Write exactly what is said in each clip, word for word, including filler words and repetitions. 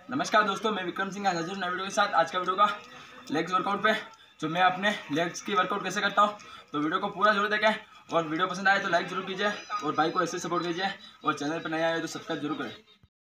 नमस्कार दोस्तों, मैं विक्रम सिंह आज हाजिर हूं नए वीडियो के साथ। आज का वीडियो का लेग्स वर्कआउट पे जो मैं अपने लेग्स की वर्कआउट कैसे करता हूं, तो वीडियो को पूरा जरूर देखें और वीडियो पसंद आए तो लाइक जरूर कीजिए और भाई को ऐसे सपोर्ट कीजिए और चैनल पर नए आए तो सब्सक्राइब जरूर करें।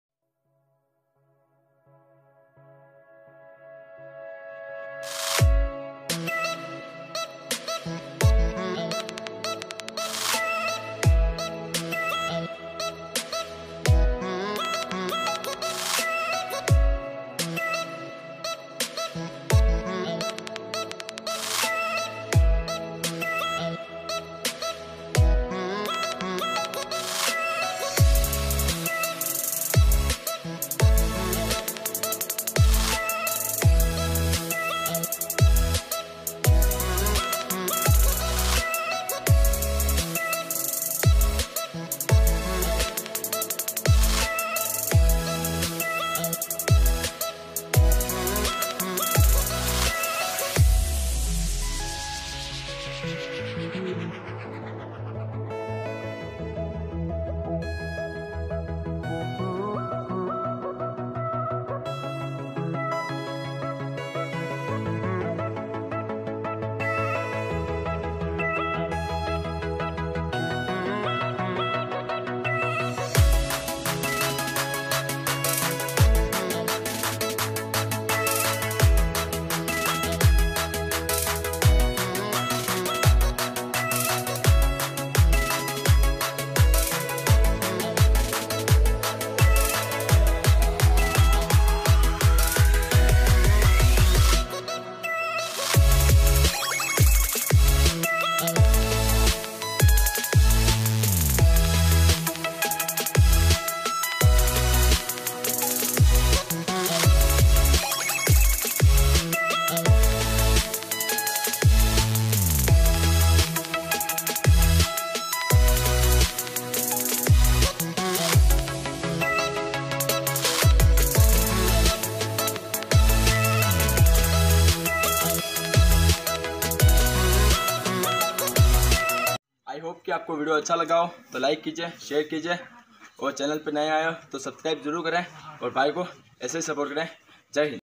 आई होप कि आपको वीडियो अच्छा लगा हो तो लाइक कीजिए, शेयर कीजिए और चैनल पर नए आए हो तो सब्सक्राइब जरूर करें और भाई को ऐसे सपोर्ट करें। जय हिंद।